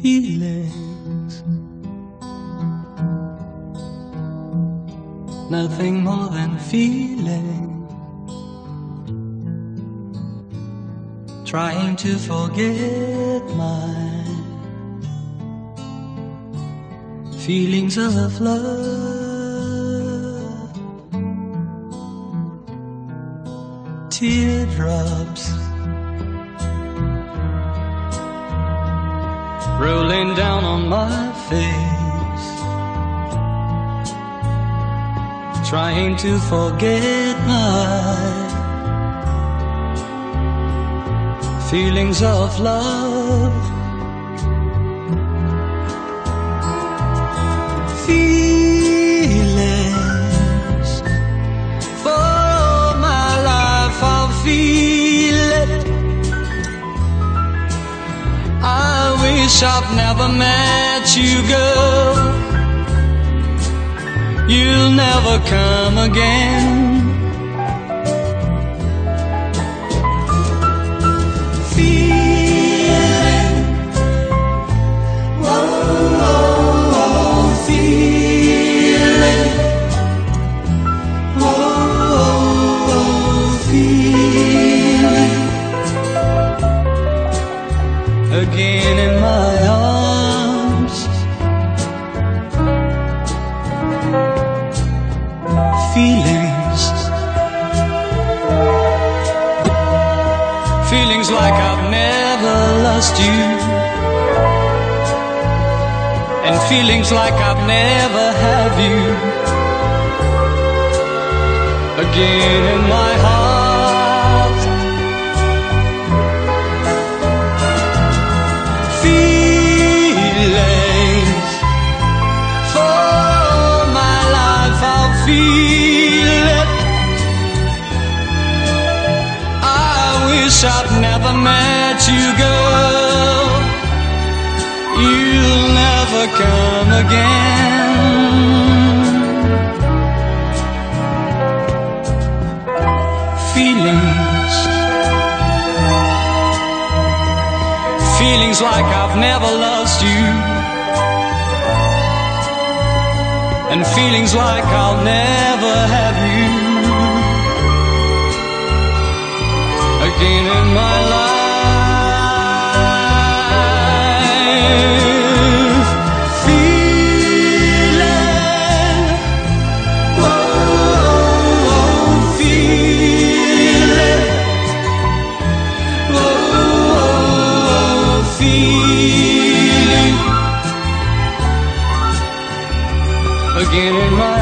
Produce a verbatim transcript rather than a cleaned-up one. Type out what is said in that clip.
feelings, nothing more than feeling, trying to forget my feelings of love. Teardrops rolling down on my face, trying to forget my feelings of love. Feelings, for all my life I'll feel it. I wish I've never met you, girl. You'll never come again. Feeling, whoa, whoa, whoa, feeling, whoa, whoa, whoa, feeling, again in my arms. Feelings, feelings like I've never lost you, and feelings like I've never had you, again in my heart. Feelings, for all my life I'll feel it. I've never met you, girl. You'll never come again. Feelings, feelings like I've never lost you, and feelings like I'll never have you again in my life. Feeling, whoa, whoa, feeling, whoa, whoa, feeling, again in my life.